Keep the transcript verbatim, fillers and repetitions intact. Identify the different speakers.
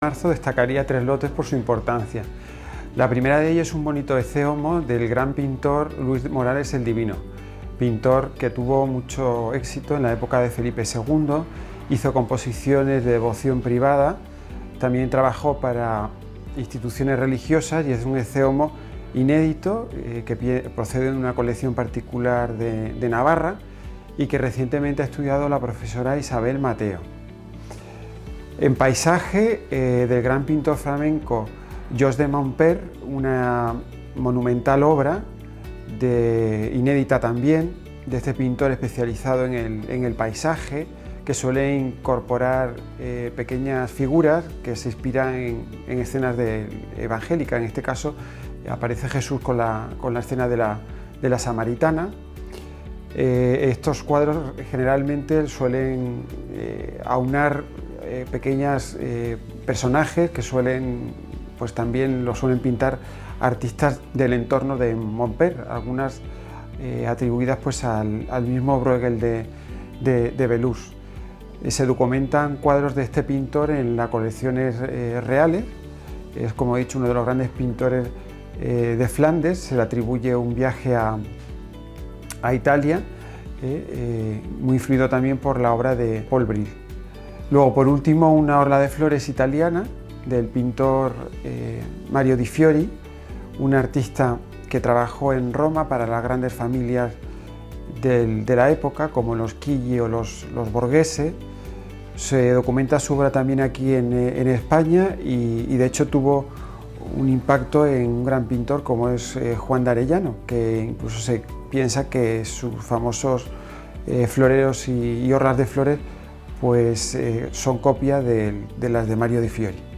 Speaker 1: En marzo destacaría tres lotes por su importancia. La primera de ellas es un bonito ecéomo del gran pintor Luis Morales el Divino, pintor que tuvo mucho éxito en la época de Felipe segundo, hizo composiciones de devoción privada, también trabajó para instituciones religiosas y es un ecéomo inédito eh, que procede de una colección particular de, de Navarra y que recientemente ha estudiado la profesora Isabel Mateo. En paisaje eh, del gran pintor flamenco Jos de Montper, una monumental obra de, inédita también, de este pintor especializado en el, en el paisaje, que suele incorporar eh, pequeñas figuras que se inspiran en, en escenas de, evangélicas. En este caso aparece Jesús con la, con la escena de la, de la Samaritana. Eh, estos cuadros generalmente suelen eh, aunar eh, pequeños eh, personajes que suelen, pues también lo suelen pintar artistas del entorno de Montper, algunas eh, atribuidas pues al, al mismo Bruegel de, de, de Belus. Eh, se documentan cuadros de este pintor en las colecciones eh, reales. Es, como he dicho, uno de los grandes pintores eh, de Flandes. Se le atribuye un viaje a a Italia, eh, eh, muy influido también por la obra de Paul Bril. Luego, por último, una orla de flores italiana del pintor eh, Mario Di Fiori, un artista que trabajó en Roma para las grandes familias del, de la época, como los Chigi o los, los Borghese. Se documenta su obra también aquí en, en España y, y de hecho tuvo un impacto en un gran pintor como es eh, Juan de Arellano, que incluso se piensa que sus famosos eh, floreros y, y orlas de flores pues, eh, son copia de, de las de Mario Di Fiori.